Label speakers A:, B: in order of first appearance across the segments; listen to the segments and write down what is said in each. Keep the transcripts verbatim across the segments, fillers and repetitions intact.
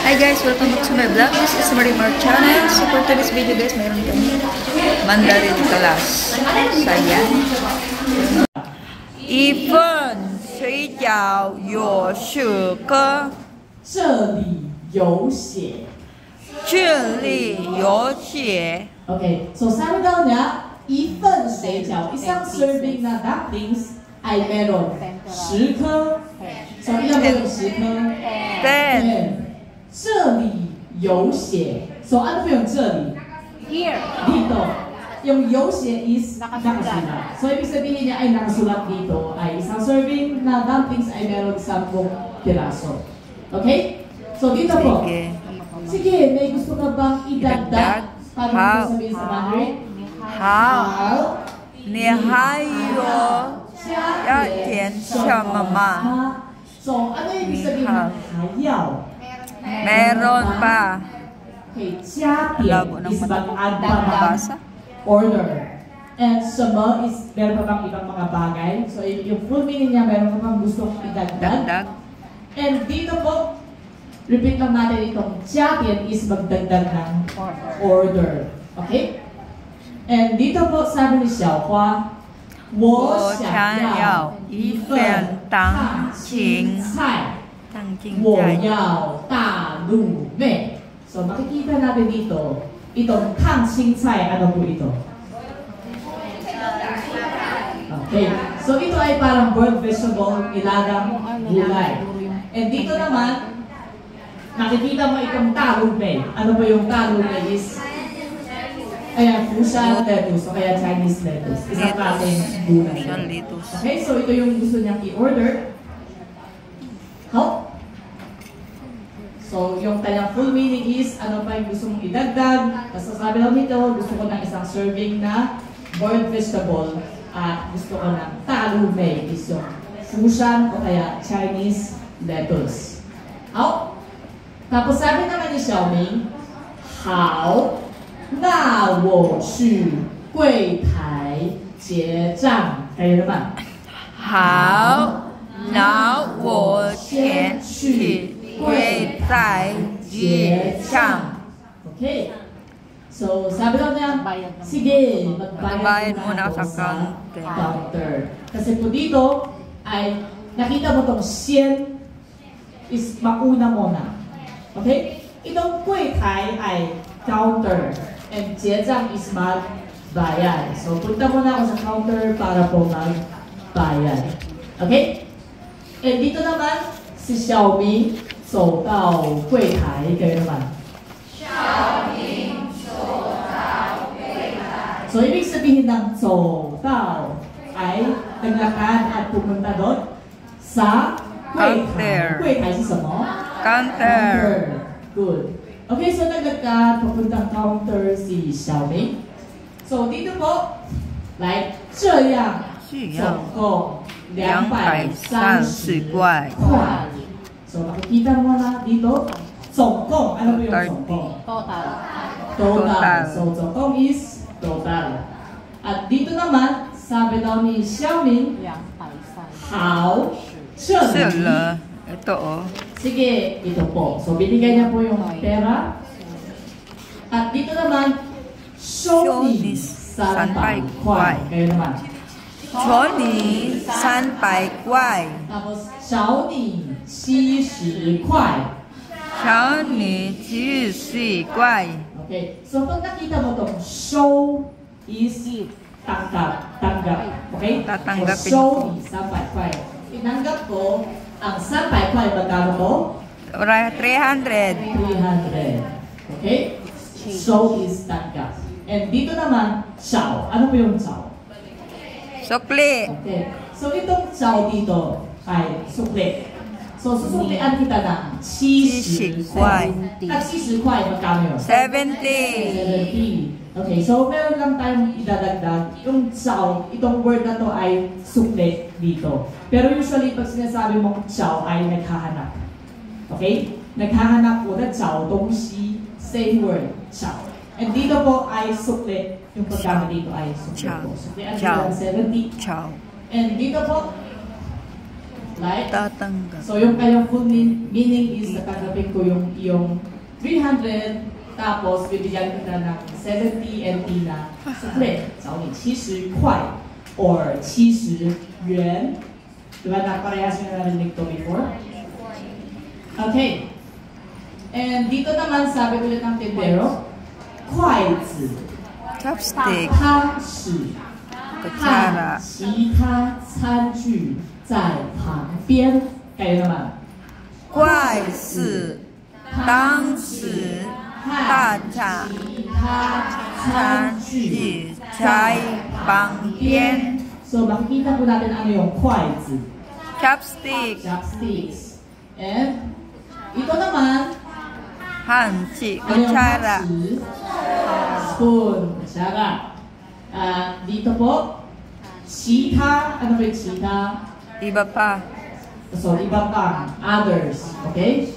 A: Hi guys, welcome back to my vlog. This is Marimar channel. So for today's video guys, mayroon kami Mandarin class. Sayan. 一份水饺有十个，
B: 这里有写。
A: 这里有写。
B: Okay, so sabi daw niya, 一份水饺 isang serving na dumplings ay meron 十颗。So ilan ba yung 十颗？
A: ten。
B: 这里有写。So ano po yung 这里？
C: Here.
B: Dito. Yung 有写 is nakasulat. So ibig sabihin niya ay nakasulat dito ay isang serving na dumplings ay meron sampung piraso. Okay? So dito po. Sige, may gusto ka bang idagdag? Paano mo sabihin sa Mandarin?
A: How? 你还有要点什么吗？
B: So ano yung ibig sabihin ng 还要？
A: Meron pa.
B: Okay, 加点 is mag-add pa ng order. And 什么 is meron pa bang ibang mga bagay. So yung full meaning niya, meron pa bang gustong idagdag. And dito po, repeat lang natin itong 加点 is magdagdag ng order. Okay? And dito po, sabi ni Xiaohua, 我想要一份当青菜。 我要大陆妹。So makikita natin dito, itong 烫青菜, ano po ito? Okay. So ito ay parang boiled vegetable, nilagang gulay. And dito naman, nakikita mo itong 大陆妹. Ano po yung 大陆妹 is? Ayan, Fushan lettuce, o kaya Chinese lettuce. Isang klaseng gulay. Okay, so ito yung gusto niyang i-order. How? So, yung kanyang full meaning is, ano pa yung gusto mong idagdag. Tapos sabi lang nito, gusto ko ng isang serving na boiled vegetable. At gusto ko ng 大陆妹 is yung Fushan o kaya Chinese lettuce. How? Tapos sabi naman ni Xiaoming, 好，那我去柜台结账. Kayo naman.
A: 好，那我先去 柜台结账.
B: Okay. So, sabi daw niya, sige, magbayad
A: muna
B: ako
A: sa
B: counter. Kasi po dito, ay nakita mo itong 先 is mauna muna. Okay? Itong 柜台 ay counter. And 结账 is magbayad. So, punta muna ako sa counter para po magbayad. Okay? And dito naman, si Xiaoming 走到柜台嘅naman. Xiaoming 走到柜台. So, ibig sabihin ng 走到 ay naglakad at pumunta doon sa 柜台. 柜台是什么?
A: Counter.
B: Good. Okay, so naglakad, pupuntang counter si Xiaoming. So, dito po, like, 这样总共两百三十块. So, makikita mo na dito, 总共, ano po yung 总共?
C: Total.
B: Total. So, 总共 is total. At dito naman, sabi daw ni Xiaoming, 好，这里.
A: Ito oh.
B: Sige, ito po. So, binigay niya po yung pera. At dito naman, 收你三百块. Kayo naman.
A: 收你三百块.
B: Tapos, 找你七十块.
A: 找你七十块.
B: Okay. So, pag nakita mo itong show is tanggap. Tanggap. Okay?
A: Tatanggapin
B: so, show
A: ko.
B: ni 三百块. Tinanggap ko ang 三百块. Magkano to?
A: three hundred.
B: three hundred. Okay? Show is tanggap. And dito naman, 找. Ano po yung 找?
A: Sukli.
B: Okay. So, itong 找 dito ay sukli. So, susuklian kita ng 七十块. At 七十块, magkano yun?
A: seventy.
B: seventy. Okay, so meron lang tayong idadagdag. Yung 找, itong word na to ay sukli dito. Pero usually, pag sinasabi mong 找 ay naghahanap. Okay? Naghahanap po na 找东西, same word, 找. And dito po ay sukli. Yung pagkama dito ay sukli po. Suklian kita ng seventy.
A: Ciao.
B: And dito po, Like,
A: Tatanggal.
B: so yung kanyang full mean, meaning is tatanggapin ko yung yung three hundred, tapos bibigyan kita ng seventy N T na sukle. So, okay, seventy块 or seventy yuan. Diba na parehas yung narinig to before? Okay. And dito naman, sabi ulit ng tindero, 筷子
A: Chopstick.
B: 汤匙
A: Kutsara.
B: 和其他餐具在旁边。Kayo naman.
A: 筷子、汤匙、大叉、
B: 其他餐具
A: 在旁边。
B: So, makikita po natin ano yung 筷子
A: Chopstick.
B: chopsticks. And ito naman,
A: 汉器、
B: ano yung
A: kutsara.
B: 汤匙 spoon, kutsara. At dito po, 其他, ano ba yung 其他?
A: Iba pa.
B: So, iba pa, others, okay?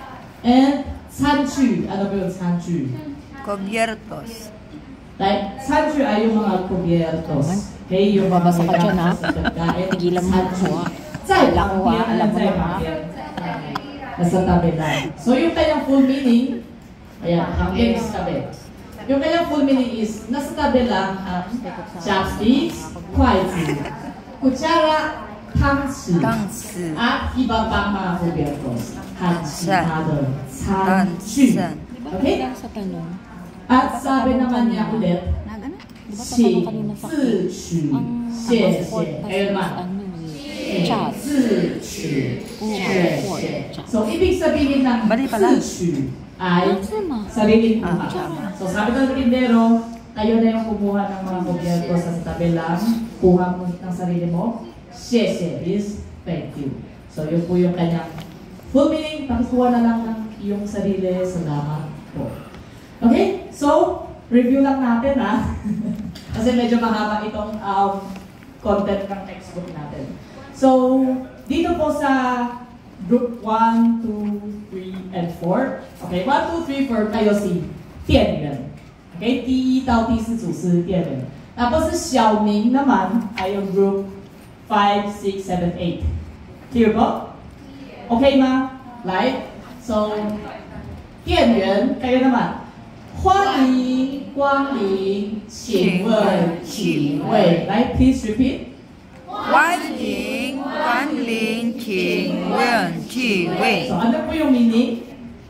B: And 餐具, ano ba yung 餐具?
A: Cubiertos.
B: Like, 餐具 ay yung mga cubiertos. Okay, yung mga
C: Babasa ka dyan, ha?
B: pagkain.
C: Tigilan mo ako, ha?
B: Zai
C: Alam mo, ha? Alam mo
B: zai
C: na, ha?
B: pangbian. Nasa tabi lang. So, yung kanyang full meaning, ayan, hanggang sa tabi. Yung kanyang full meaning is, nasa tabi lang ang chopsticks, 筷子, kutsara, 汤匙,
A: 汤匙
B: at iba pang mga cubiertos. At other 餐具. Okay?
C: Sa tanong,
B: At sabi naman niya ulit,
C: nag-ano? Di ba
B: 请
C: tatanong kanina sa
B: 自取
C: ang
B: 谢
C: support
B: 谢。
C: kasi
B: Ayun
C: is
B: ma.
C: ano eh, chat.
B: 自取谢
C: Support,
B: 谢。
C: chat.
B: So, ibig sabihin ng
A: Mali pala.
B: 自取ay
C: Tama.
B: sariling kuha.
A: Ah.
B: So, sabi ng tindero, kayo na yung kumuha ng mga kubyerto sa tabi lang. Kuha mo ng sarili mo. 谢谢 is thank you. So, yun po yung kanyang full meaning. Pakikuha na lang ng iyong sarili. Salamat po. Okay? So, review lang natin ha. Kasi medyo mahaba itong um, content ng textbook natin. So, dito po sa group one, two, three, and four. Okay, one, two, three, four, kayo si 店员. Okay, 第一到第四组是店员. Tapos sa 小明 naman ay yung group five, six, seven, eight. Clear po? Okay ma? Like, so, 店员, kayo naman. 欢迎光临，请问几位？来 ，please repeat.
A: 欢迎光临，请问几位
B: So, ano po yung meaning?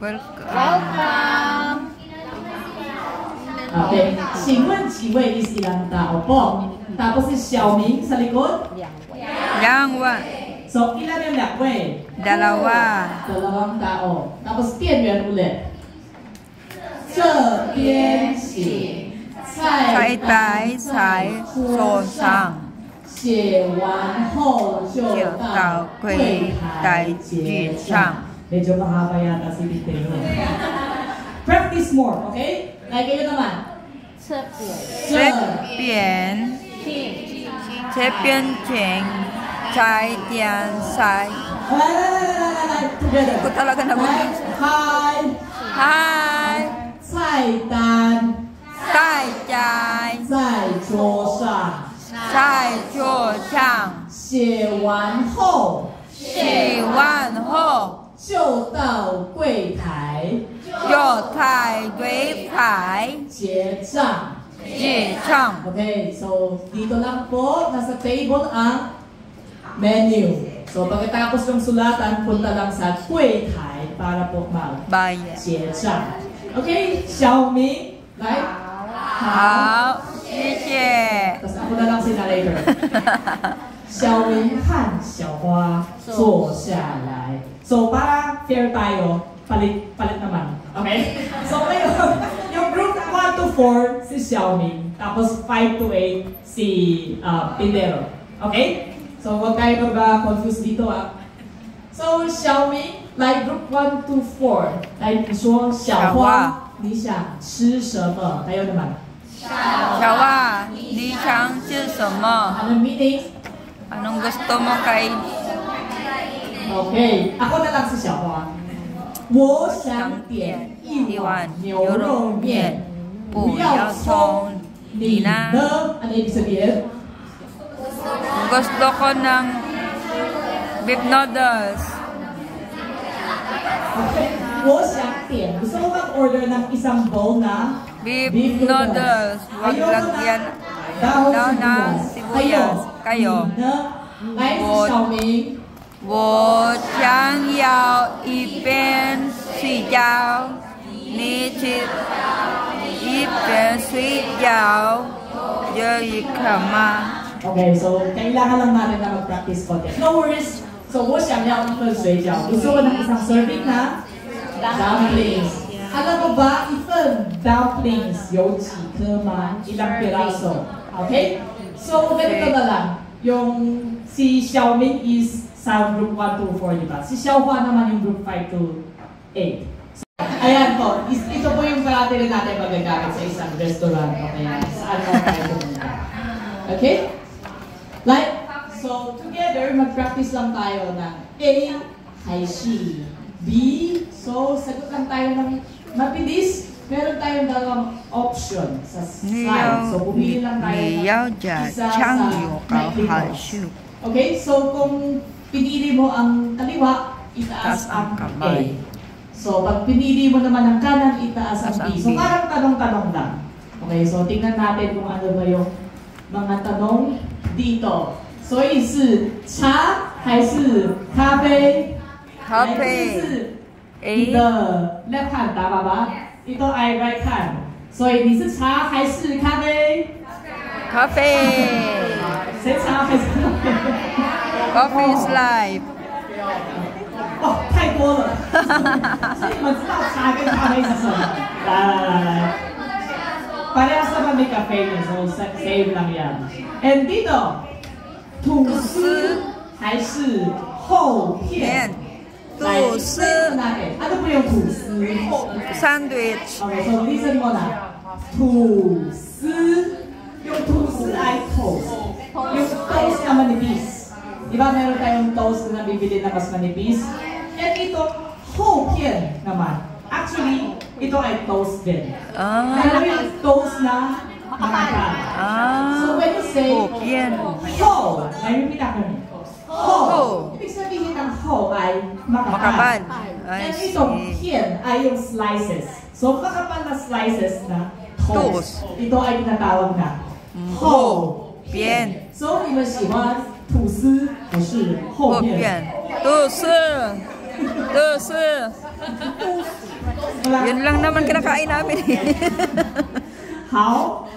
A: ？Welcome.
B: Okay. 请问几位 is ilang tao po? Tapos si 小明sa likod.
A: 两位、
B: So, ilan yung 两位?
A: dalawa,
B: Dalawang tao. Tapos 店员 ulit. 这边请，菜单在桌上，写完后就到柜台结账。Medyo mahaba yata si Tito. Practice more, okay? Like kayo naman.
C: 这边
A: 这边这边请在点菜。
B: 来来来来来来 together.
A: Ko talaga naman.
B: Hi.
A: Hi.
B: 菜单
A: 在家
B: 在桌上，
A: 在桌上
B: 写完后
A: 洗完后
B: 就到柜台
A: 就在柜台
B: 结账。
A: 结账。
B: Okay, so dito lang po, nasa table ang menu. So pagkatapos ng sulatan, punta lang sa 柜台 para po mag
A: Bayad.
B: 结账。Okay, 小明来。
A: 好，谢谢。
B: Tapos ako na lang si narrator. 小明和小花坐下来. So, para fair tayo, palit, palit naman. Okay? So, ngayon, yung group one to four, si Xiaoming. Tapos five to eight, si uh, Pindero. Okay? So, huwag kayo mag-confuse dito ah. So, Xiaoming, like group one to four. Like, 你说小花，你想吃什么？kayo naman.
A: 小花，你想吃什么？
B: Anong meaning?
A: Anong gusto mo kay
B: Okay, ako na lang si 小花。我想点一碗牛肉面，不要葱。你呢？Ano ibig sabihin?
A: Gusto ko ng Beef noodles.
B: Okay. 我想點. Gusto ko mag-order ng isang bowl na
A: Beef noodles. Huwag
B: Ayoko na
A: lagyan
B: dahon
A: daw ng sibuyas. Kayo.
B: Nice, Xiaoming.
A: 我想要一边睡觉，你去一边睡觉，有一个吗？
B: Okay, so kailangan lang natin na mag-practice konti. No worries. So, 我想要一份水饺. Gusto ko ng isang serving na dumplings. Alam mo ba, 一份 dumplings 有几颗吗? Ilang piraso? Okay? So, ganito na lang. Yung si Xiaoming is sa group one to four, di ba? Si Xiaohua naman yung group five to eight. So, ayan po. Is, ito po yung parati rin natin magagamit sa isang restaurant. Okay? Saan mo tayo pumunta? Okay? Like, so together, mag-practice lang tayo ng A, hay si, B. So, sagot lang tayo ng mabilis. Meron tayong dalawang option sa slide. So, pumili lang tayo ng isa sa microphone. Okay? So, kung pinili mo ang kaliwa, itaas ang A. So, pag pinili mo naman ang kanan, itaas ang B. So, parang tanong-tanong lang. Okay? So, tingnan natin kung ano ba yung mga tanong dito. 所以是茶还是咖啡？
A: 咖啡。
B: 你的 left hand 答爸爸，你都 I right hand。所以你是茶还是咖啡？
A: 咖啡。
B: 谁茶还是咖啡
A: ？Coffee is life。
B: 哦，太多了。所以你们知道茶跟咖啡是什么？来来来来。Parehas naman may cafe niya, so same lang yan. And dito, 吐司还是厚片？吐司。Ano po yung 吐司
A: ？Sandwich.
B: Okay, so listen mo na. 吐司。Yung 吐司ay toast. Yung toast na manipis. Di ba meron tayong toast na bibili na mas manipis? And ito, 厚片 naman. Actually, ito ay toast din.
A: Ah.
B: Alam mo yung toast na makapal.
A: Ah.
B: So when you say, ho, may repeat ako niyo. Ho. Ibig sabihin ng ho ay makapal.
A: Makapal.
B: And itong pien ay yung slices. So makapal na slices na toast. Ito ay tinatawag na ho, pien. So, 你们喜欢吐司还是厚片？
A: 吐司。吐司。Yun lang naman kinakain namin eh.
B: 好，